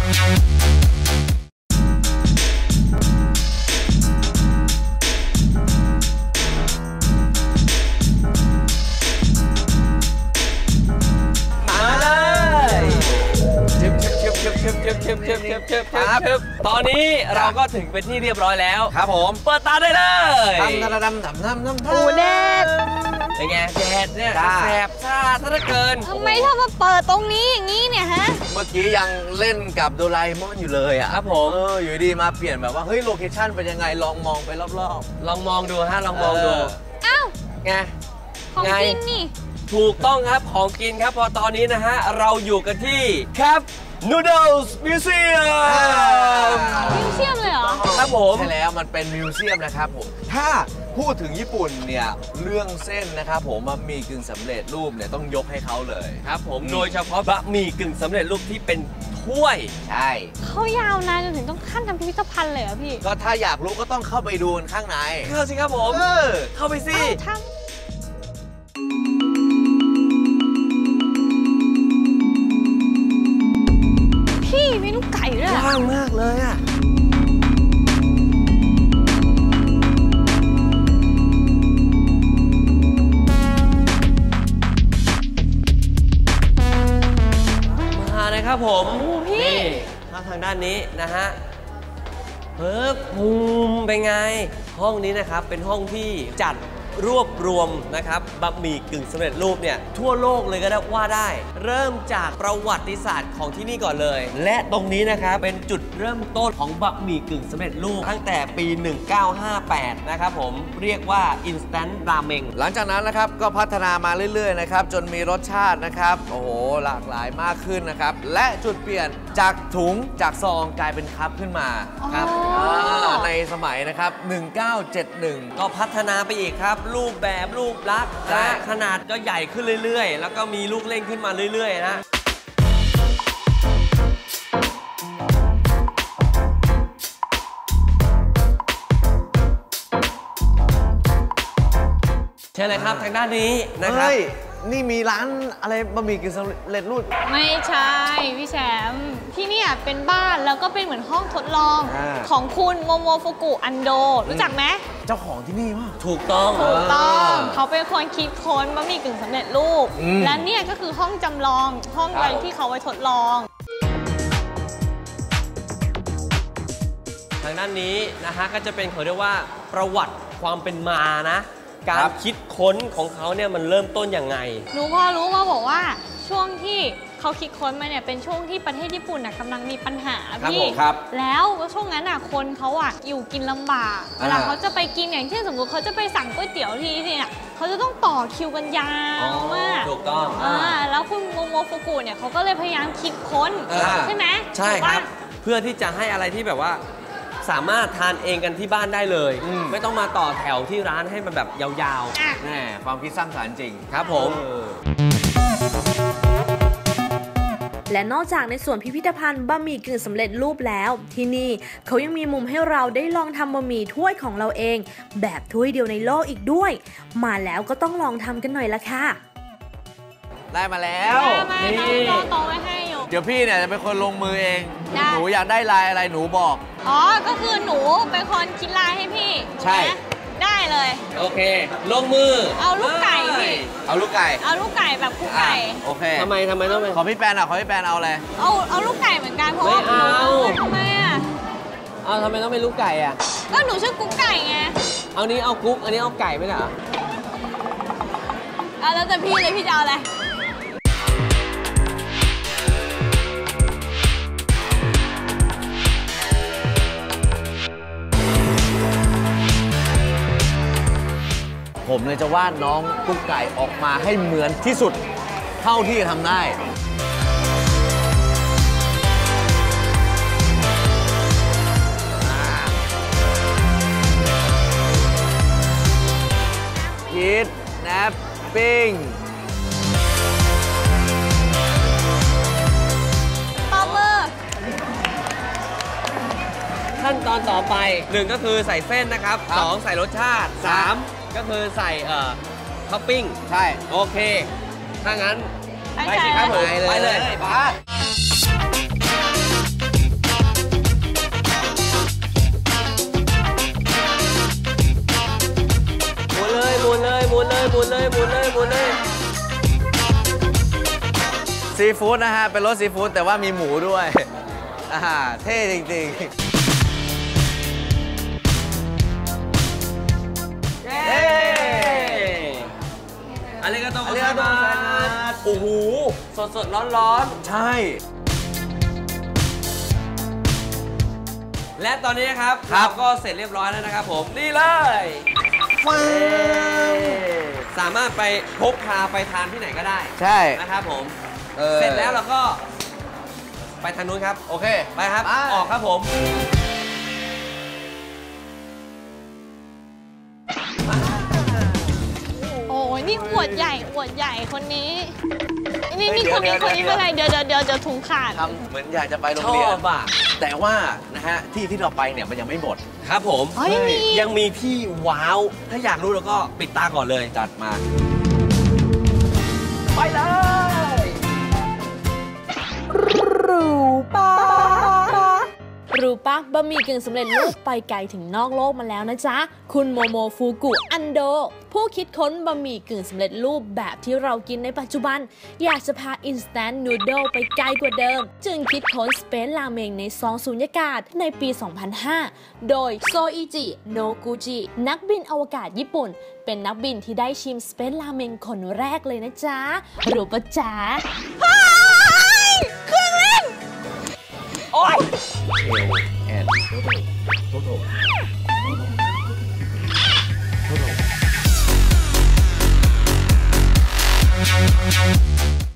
ตอนนี้เราก็ถึงเป็นที่เรียบร้อยแล้วครับผมเปิดตาได้เลยทำโอ้แดดเป็นไงแดดเนี่ยแสบซ่าซะเหลือเกินทำไมชอบมาเปิดตรงนี้อย่างนี้เนี่ยฮะเมื่อกี้ยังเล่นกับโดราเอมอนอยู่เลยอ่ะครับผมอยู่ดีมาเปลี่ยนแบบว่าเฮ้ยโลเคชั่นเป็นยังไงลองมองไปรอบๆลองมองดูฮะลองมองดูอ้าวไงของกินนี่ถูกต้องครับของกินครับพอตอนนี้นะฮะเราอยู่กันที่ครับNoodles Museum มิวเซียมเลยเหรอครับผมใช่แล้วมันเป็นมิวเซียมนะครับผมถ้าพูดถึงญี่ปุ่นเนี่ยเรื่องเส้นนะครับผมบะหมี่กึ่งสำเร็จรูปเนี่ยต้องยกให้เขาเลยครับผมโดยเฉพาะบะหมี่กึ่งสำเร็จรูปที่เป็นถ้วยใช่เขายาวนานจนถึงต้องขั้นทำพิพิธภัณฑ์เลยเหรอพี่ก็ถ้าอยากรู้ก็ต้องเข้าไปดูข้างในเข้าสิครับผมเข้าไปสิเมนูไก่ด้วยว่างมากเลยอ่ะมาเลยครับผมพี่ทางด้านนี้นะฮะภูมิเป็นไงห้องนี้นะครับเป็นห้องที่จัดรวบรวมนะครับบะหมี่กึ่งสำเร็จรูปเนี่ยทั่วโลกเลยก็ได้ว่าได้เริ่มจากประวัติศาสตร์ของที่นี่ก่อนเลยและตรงนี้นะครับเป็นจุดเริ่มต้นของบะหมี่กึ่งสำเร็จรูปตั้งแต่ปี 1958 นะครับผมเรียกว่า Instant Ramen หลังจากนั้นนะครับก็พัฒนามาเรื่อยๆนะครับจนมีรสชาตินะครับโอ้โหหลากหลายมากขึ้นนะครับและจุดเปลี่ยนจากถุงจากซองกลายเป็นคัพขึ้นมาครับในสมัยนะครับ1971 ก็พัฒนาไปอีกครับรูปแบบรูปลักษณ์ขนาดก็ใหญ่ขึ้นเรื่อยๆแล้วก็มีลูกเล่นขึ้นมาเรื่อยๆนะเชิญเลยครับทางด้านนี้นะครับนี่มีร้านอะไรบะหมี่กึ่งสำเร็จรูปไม่ใช่พี่แชมป์ที่นี่เป็นบ้านแล้วก็เป็นเหมือนห้องทดลองของคุณโมโมฟุกุอันโดรู้จักไหมเจ้าของที่นี่ว่าถูกต้องเขาเป็นคนคิดค้นบะหมี่กึ่งสำเร็จรูปและเนี่ยก็คือห้องจำลองห้องไว้ที่เขาไว้ทดลองทางด้านนี้นะฮะก็จะเป็นเขาเรียกว่าประวัติความเป็นมานะการคิดค้นของเขาเนี่ยมันเริ่มต้นยังไงหนูพอรู้มาบอกว่าช่วงที่เขาคิดค้นมาเนี่ยเป็นช่วงที่ประเทศญี่ปุ่นกำลังมีปัญหาพี่แล้วช่วงนั้นคนเขาอยู่กินลำบากเวลาเขาจะไปกินอย่างเช่นสมมติเขาจะไปสั่งก๋วยเตี๋ยวทีเนี่ยเขาจะต้องต่อคิวกันยาวมากถูกต้องแล้วคุณโมโมฟุกุเนี่ยเขาก็เลยพยายามคิดค้นใช่ไหมใช่ครับเพื่อที่จะให้อะไรที่แบบว่าสามารถทานเองกันที่บ้านได้เลยไม่ต้องมาต่อแถวที่ร้านให้มันแบบยาวๆแน่ความคิดสร้างสรรค์จริงครับผมและนอกจากในส่วนพิพิธภัณฑ์บะหมี่กึ่งสำเร็จรูปแล้วที่นี่เขายังมีมุมให้เราได้ลองทำบะหมี่ถ้วยของเราเองแบบถ้วยเดียวในโลกอีกด้วยมาแล้วก็ต้องลองทำกันหน่อยละค่ะได้มาแล้วนี่ต่อไว้ให้อยู่เดี๋ยวพี่เนี่ยจะเป็นคนลงมือเองหนูอยากได้ลายอะไรหนูบอกก็คือหนูเป็นคนคิดลายให้พี่ใช่ได้เลยโอเคลงมือเอาลูกไก่พี่เอาลูกไก่แบบคุกไก่โอเคทำไมต้องเป็นขอพี่แปนขอพี่แปนเอาอะไรเอาลูกไก่เหมือนกันเพราะว่าทำไมทำไมต้องเป็นลูกไก่ก็หนูชื่อกุ๊กไก่ไงเอานี้เอากุ๊กอันนี้เอาไก่ไม่เหรอแล้วแต่พี่เลยพี่จะเอาอะไรผมเลยจะวาดน้องกุ๊กไก่ออกมาให้เหมือนที่สุดเท่าที่จะทำได้คิดแนปปิ้งปอมือขั้นตอนต่อไป1ก็คือใส่เส้นนะครับ2ใส่รสชาติ3ก็คือใส่ท็อปปิ้งใช่โอเคถ้างั้นไปสิครับผมไปเลยซีฟู้ดนะฮะ เป็นรสซีฟู้ดแต่ว่ามีหมูด้วยเท่จริงๆอาริกาโตโกไซมัสโอ้โหสดร้อนๆใช่และตอนนี้นะครับเราก็เสร็จเรียบร้อยแล้วนะครับผม นี่เลย สามารถไปพกพาไปทานที่ไหนก็ได้ใช่นะครับผม เสร็จแล้วเราก็ไปทางนู้นครับโอเคไปครับ ออกครับผมโอ้ยนี่อวดใหญ่คนนี้ นี่คนนี้เป็นไรเดี๋ยวถุงขาดทำเหมือนอยากจะไปโรงชอเรียนบอ่ะแต่ว่านะฮะที่เราไปเนี่ยมันยังไม่หมดครับผมอ๋อยังมียังมีที่ว้าว ถ้าอยากรู้เราก็ปิดตาก่อนเลยจัดมาไปเลยรู้ปะบะหมี่กึ่งสำเร็จรูปไปไกลถึงนอกโลกมาแล้วนะจ๊ะ คุณโมโมฟูกุอันโด ผู้คิดค้นบะหมี่กึ่งสำเร็จรูปแบบที่เรากินในปัจจุบัน อยากจะพา Instant Noodle ไปไกลกว่าเดิม จึงคิดค้น Space Ramen ในซองสุญญากาศในปี 2005 โดยโซอิจิ โนกุจิ นักบินอวกาศญี่ปุ่น เป็นนักบินที่ได้ชิม Space Ramen คนแรกเลยนะจ๊ะ รู้ปะจ๊ะเครื่องเล่นโอ๊ยแอนโทโท